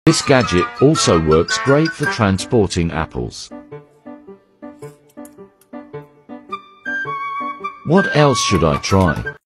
This gadget also works great for transporting apples. What else should I try?